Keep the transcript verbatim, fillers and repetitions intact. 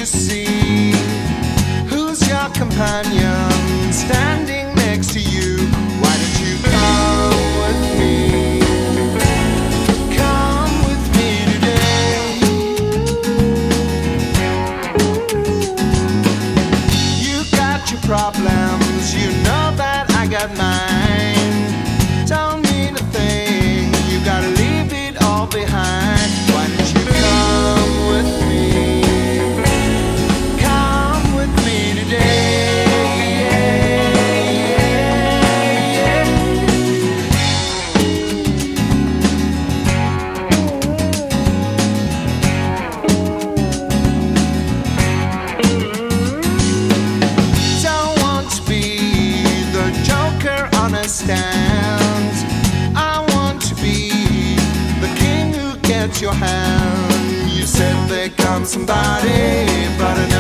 you see? Who's your companion standing next to you? Why don't you come with me? Come with me today. You got your problems, you know that I got mine. Don't mean a thing, you gotta leave it all behind. Why don't you come with me? Come with me today. Don't want to be the joker on a stand. I want to be the king who gets your hand. You said there comes somebody, but I